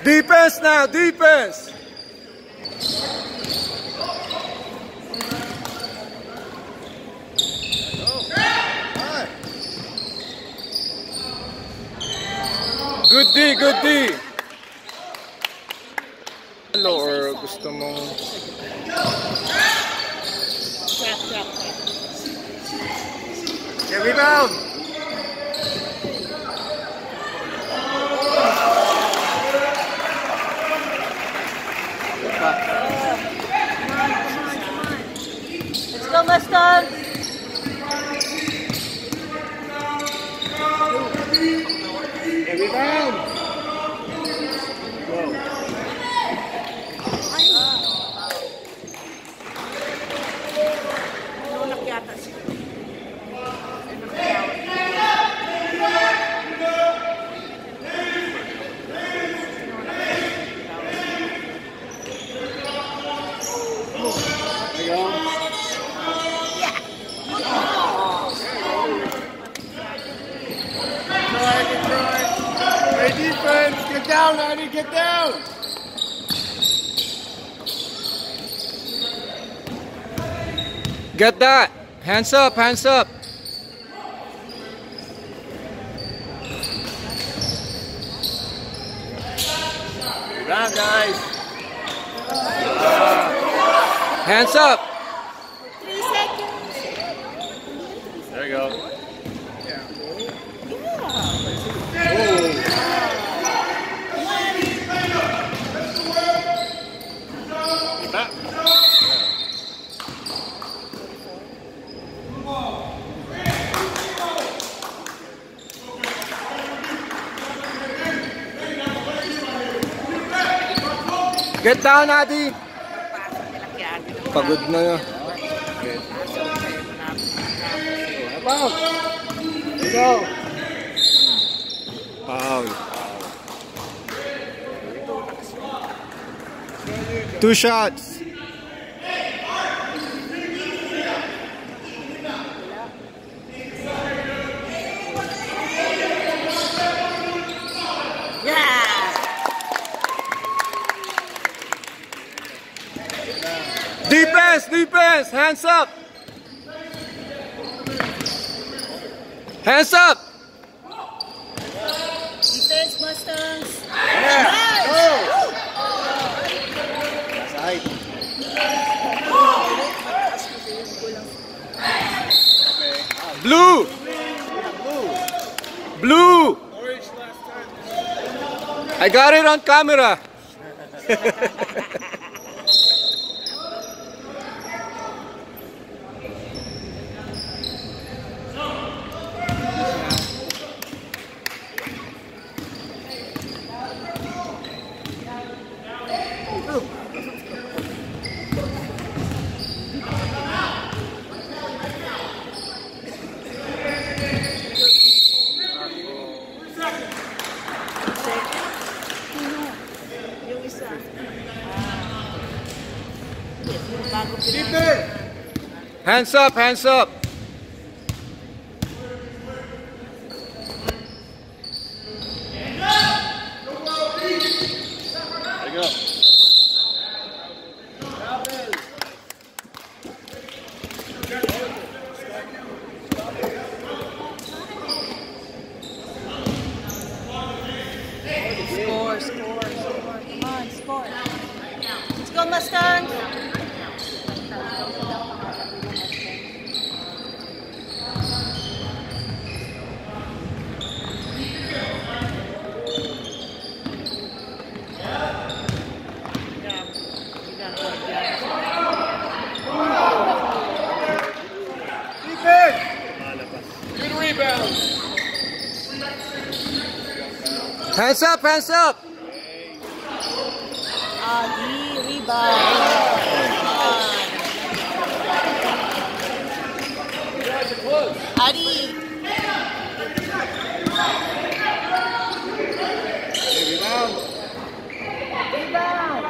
Defense now, defense. Good D, good D. Or gusto mong... Yeah, rebound. Let's go, Mustang. Yeah, rebound. Go. Hey, defense, get down, Andy, get down. Get that. Hands up, hands up. Rebound, guys. Hands up. 3 seconds. There you go. Get down, Adi. Pagod na yun. Foul. There you go. Foul. 2 shots. Defense, defense, hands up. Hands up. Defense, Mustangs. Yeah. Nice. Go. Side. Blue. Blue. I got it on camera. Hands up, hands up. There you go. Score, score, score. Come on, score. Let's go, Mustangs. Good rebound. Hands up, hands up. Adi, rebound. Adi. Rebound. Rebound.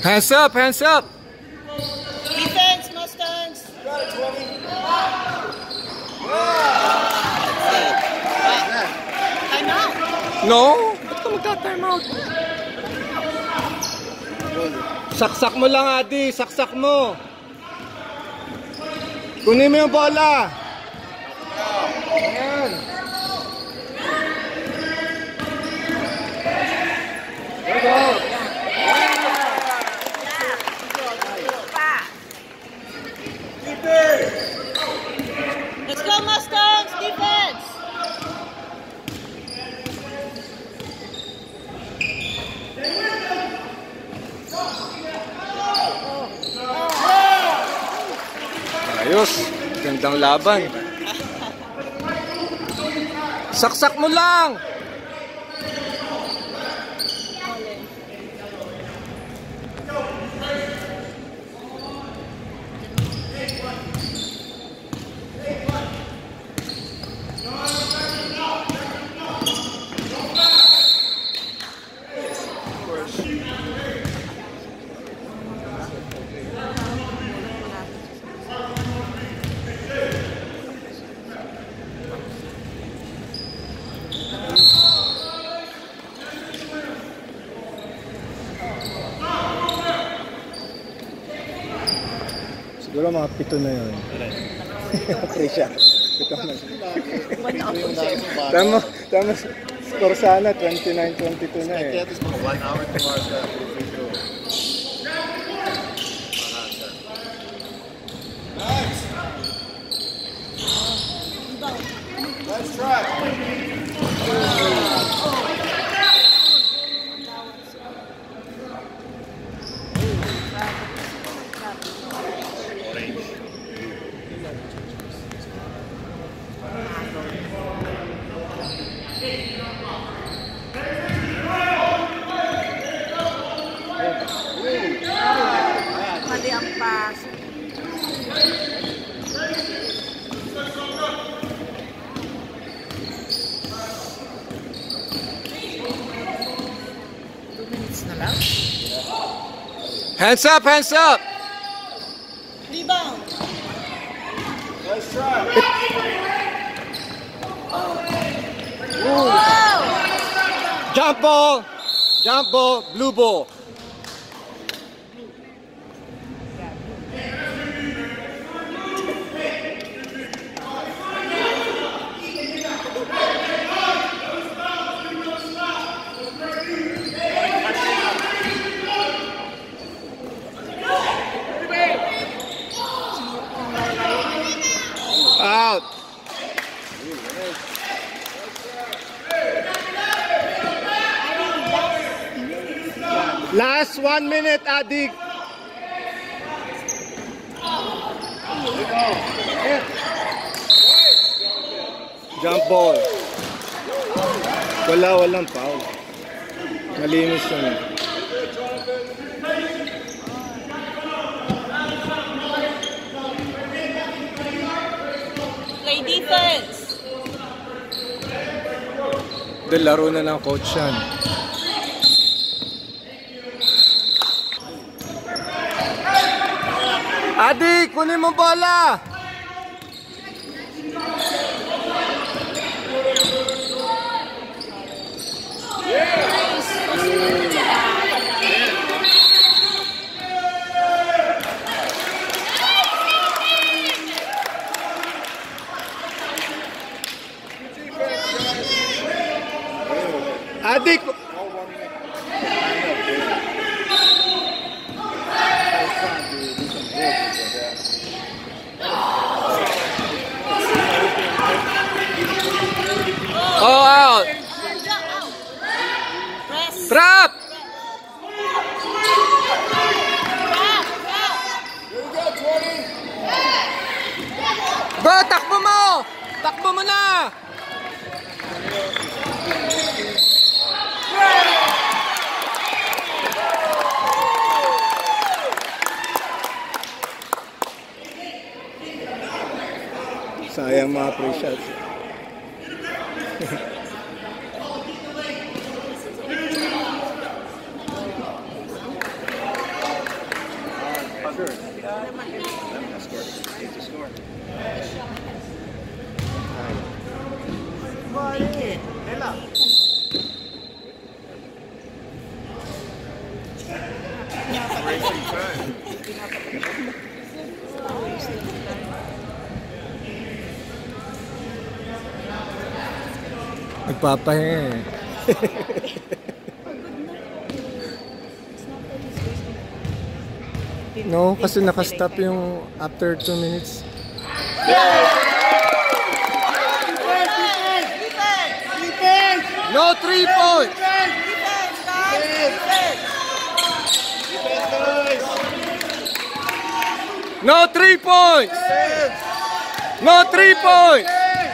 Hands up, hands up. Defense, Mustangs. Time out. No? Ba't ka magka-time out? Saksak mo lang, Adi. Saksak mo. Kunin mo yung bola. Ayan. Go. Let's go, Mustangs. Defense. Ayos. Gandang laban. Saksak mo lang. Siguro mga 7 na yun. Presya. 7 na. Tama. Score sana, 29-22 na eh. Let's try. Mali ang pass. Hands up, hands up. Rebound. Let's try. Jump ball, blue ball. Out. Last 1 minute, Adik. Jump ball. Walang foul. Malinis yun. Play defense. Dahil laro na ng coach yan. Adi, kunin mo bola! Adi, oh, out. Trap. Go, takbo mo. Takbo mo na. Sayang mga free shots. sure. Score. Take the score. Racing time. Nagpapahinga eh. No, kasi nakastop yung after 2 minutes. No 3 points! No 3 points! No 3 points!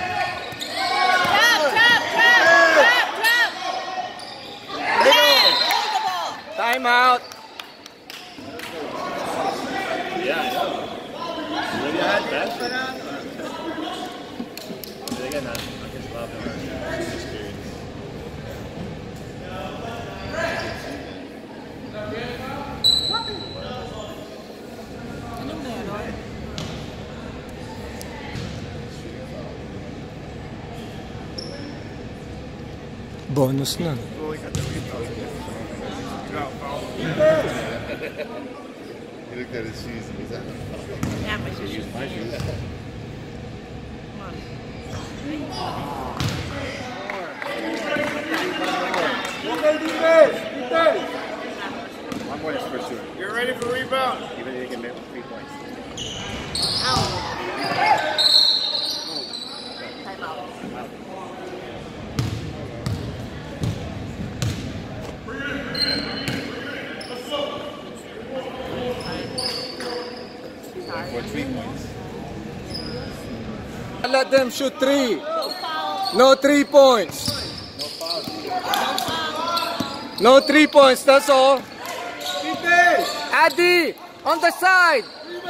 Time out! Yeah, I know. Maybe I had bad for now. Again, I guess Bob and experience. Anong meron? Bonus na. He looked at his shoes and he's like, Yeah, my shoes. my shoes. One more is for sure. You're ready for rebound. Even if you can make 3 points. Time out. For 3 points. Let them shoot 3. No 3 points. No 3 points, that's all. Addy, on the side.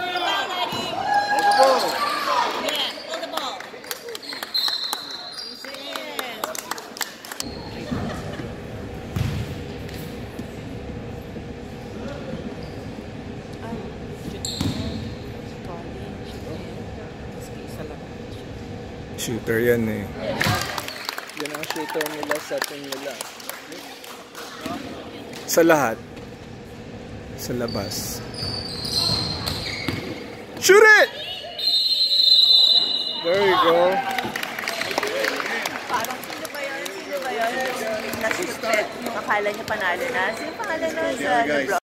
Hold the ball. Shooter yan eh. Yan ang shooter nila sa team nila. Sa lahat. Sa labas. Shoot it! There you go. Parang sino ba yun? Sino ba yun? Yung akala niya panalo na. Sino pangalan na sa vlog?